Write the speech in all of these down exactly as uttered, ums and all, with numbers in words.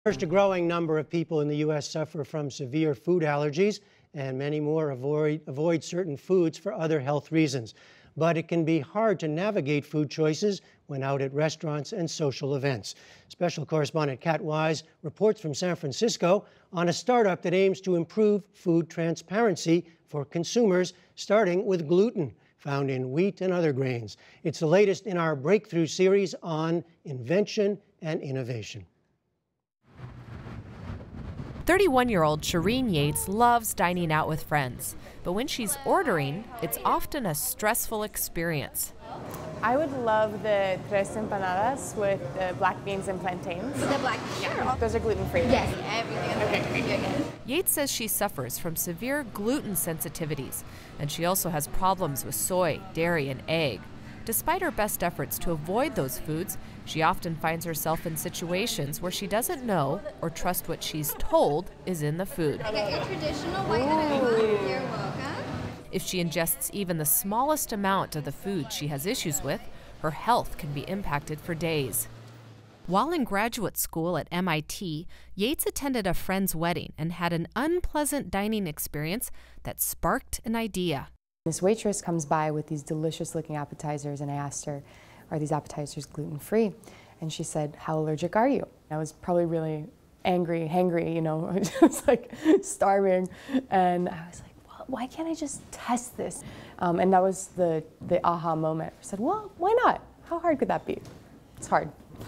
First, a growing number of people in the U S suffer from severe food allergies, and many more avoid, avoid certain foods for other health reasons. But it can be hard to navigate food choices when out at restaurants and social events. Special correspondent Kat Wise reports from San Francisco on a startup that aims to improve food transparency for consumers, starting with gluten, found in wheat and other grains. It's the latest in our breakthrough series on invention and innovation. thirty-one-year-old Shireen Yates loves dining out with friends, but when she's ordering, it's often a stressful experience. I would love the tres empanadas with the black beans and plantains. The black beans? Sure. Those are gluten-free. Yes, everything. Okay. Okay. Yates says she suffers from severe gluten sensitivities, and she also has problems with soy, dairy, and egg. Despite her best efforts to avoid those foods, she often finds herself in situations where she doesn't know or trust what she's told is in the food. I got your traditional white enema. You're welcome. If she ingests even the smallest amount of the food she has issues with, her health can be impacted for days. While in graduate school at M I T, Yates attended a friend's wedding and had an unpleasant dining experience that sparked an idea. This waitress comes by with these delicious looking appetizers, and I asked her, are these appetizers gluten-free? And she said, how allergic are you? I was probably really angry, hangry, you know, just like starving. And I was like, well, why can't I just test this? Um, and that was the, the aha moment. I said, well, why not? How hard could that be? It's hard.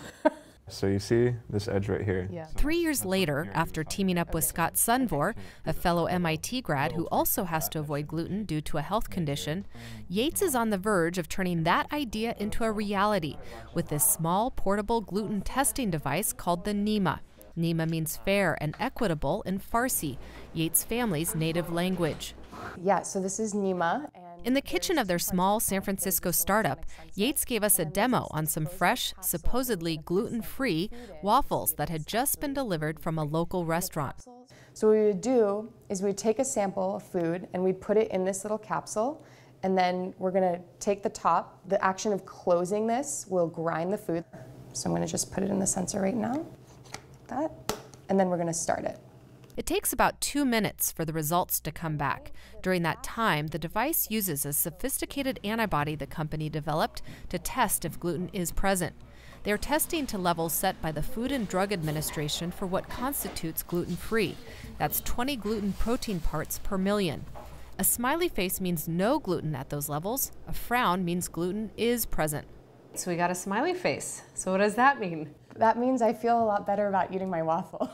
So you see this edge right here? Yeah. Three years later, after teaming up with Scott Sunvor, a fellow M I T grad who also has to avoid gluten due to a health condition, Yates is on the verge of turning that idea into a reality with this small, portable gluten testing device called the Nima. Nima means fair and equitable in Farsi, Yates' family's native language. Yeah, so this is Nima. In the kitchen of their small San Francisco startup, Yates gave us a demo on some fresh, supposedly gluten-free waffles that had just been delivered from a local restaurant. So what we would do is we'd take a sample of food and we'd put it in this little capsule, and then we're going to take the top. The action of closing this will grind the food. So I'm going to just put it in the sensor right now, that, and then we're going to start it. It takes about two minutes for the results to come back. During that time, the device uses a sophisticated antibody the company developed to test if gluten is present. They are testing to levels set by the Food and Drug Administration for what constitutes gluten-free. That's twenty gluten protein parts per million. A smiley face means no gluten at those levels. A frown means gluten is present. So we got a smiley face. So what does that mean? That means I feel a lot better about eating my waffle.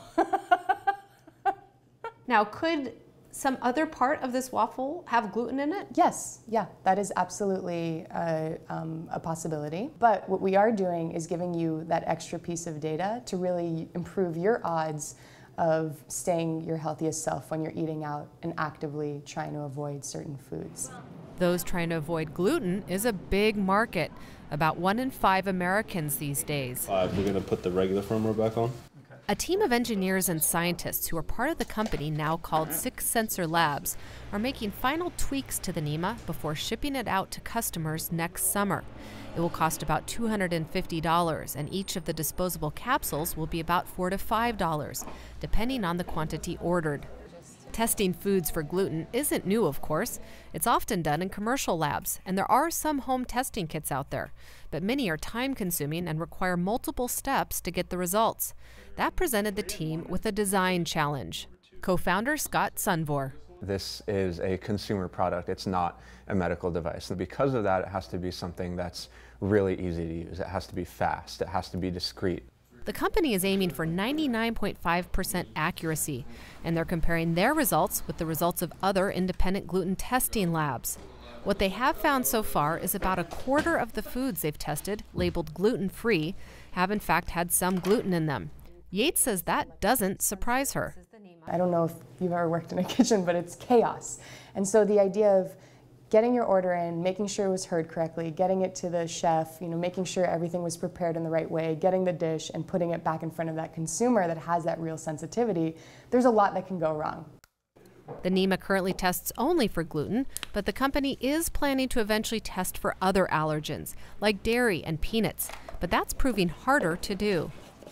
Now, could some other part of this waffle have gluten in it? Yes, yeah, that is absolutely uh, um, a possibility. But what we are doing is giving you that extra piece of data to really improve your odds of staying your healthiest self when you're eating out and actively trying to avoid certain foods. Those trying to avoid gluten is a big market. About one in five Americans these days. Uh, we're going to put the regular firmware back on. A team of engineers and scientists who are part of the company now called Six Sensor Labs are making final tweaks to the Nima before shipping it out to customers next summer. It will cost about two hundred fifty dollars, and each of the disposable capsules will be about four to five dollars, depending on the quantity ordered. Testing foods for gluten isn't new, of course. It's often done in commercial labs, and there are some home testing kits out there, but many are time-consuming and require multiple steps to get the results. That presented the team with a design challenge. Co-founder Scott Sunvor. This is a consumer product. It's not a medical device. And because of that, it has to be something that's really easy to use. It has to be fast. It has to be discreet. The company is aiming for ninety-nine point five percent accuracy, and they're comparing their results with the results of other independent gluten testing labs. What they have found so far is about a quarter of the foods they've tested, labeled gluten-free, have in fact had some gluten in them. Yates says that doesn't surprise her. I don't know if you've ever worked in a kitchen, but it's chaos. And so the idea of getting your order in, making sure it was heard correctly, getting it to the chef, you know, making sure everything was prepared in the right way, getting the dish and putting it back in front of that consumer that has that real sensitivity, there's a lot that can go wrong. The Nima currently tests only for gluten, but the company is planning to eventually test for other allergens, like dairy and peanuts, but that's proving harder to do.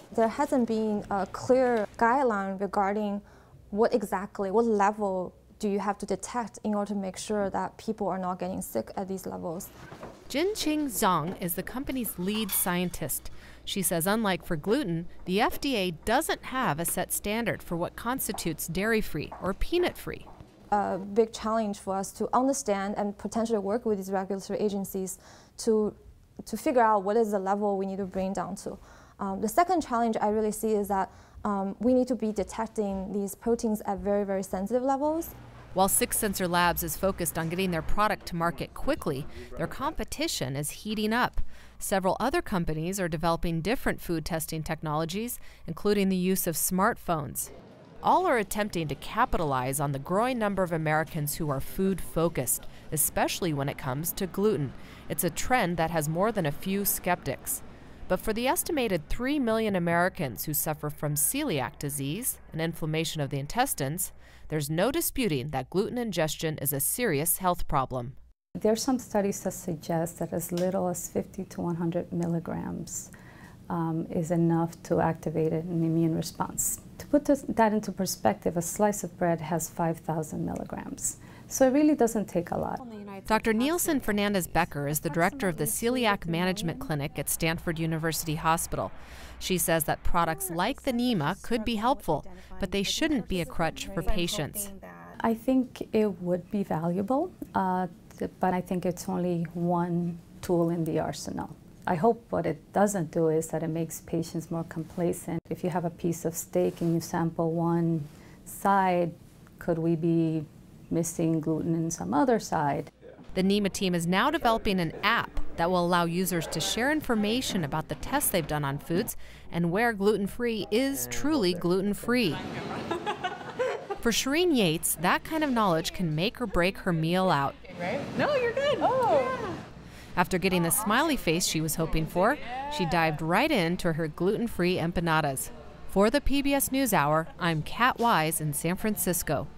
There hasn't been a clear guideline regarding what exactly, what level do you have to detect in order to make sure that people are not getting sick at these levels. Jinqing Zhang is the company's lead scientist. She says unlike for gluten, the F D A doesn't have a set standard for what constitutes dairy-free or peanut-free. A big challenge for us to understand and potentially work with these regulatory agencies to, to figure out what is the level we need to bring down to. Um, the second challenge I really see is that um, we need to be detecting these proteins at very, very sensitive levels. While Six Sensor Labs is focused on getting their product to market quickly, their competition is heating up. Several other companies are developing different food testing technologies, including the use of smartphones. All are attempting to capitalize on the growing number of Americans who are food-focused, especially when it comes to gluten. It's a trend that has more than a few skeptics. But for the estimated three million Americans who suffer from celiac disease, an inflammation of the intestines, there's no disputing that gluten ingestion is a serious health problem. There are some studies that suggest that as little as fifty to one hundred milligrams um, is enough to activate an immune response. To put this, that into perspective, a slice of bread has five thousand milligrams. So it really doesn't take a lot. Doctor Nielsen Fernandez-Becker is the director of the Celiac Management Clinic at Stanford University Hospital. She says that products like the Nema could be helpful, but they shouldn't be a crutch for patients. I think it would be valuable, uh, but I think it's only one tool in the arsenal. I hope what it doesn't do is that it makes patients more complacent. If you have a piece of steak and you sample one side, could we be missing gluten in some other side? The Nema team is now developing an app that will allow users to share information about the tests they've done on foods and where gluten-free is truly gluten-free. For Shireen Yates, that kind of knowledge can make or break her meal out. Right? No, you're good. Oh. Yeah. After getting the smiley face she was hoping for, she dived right into her gluten-free empanadas. For the P B S NewsHour, I'm Kat Wise in San Francisco.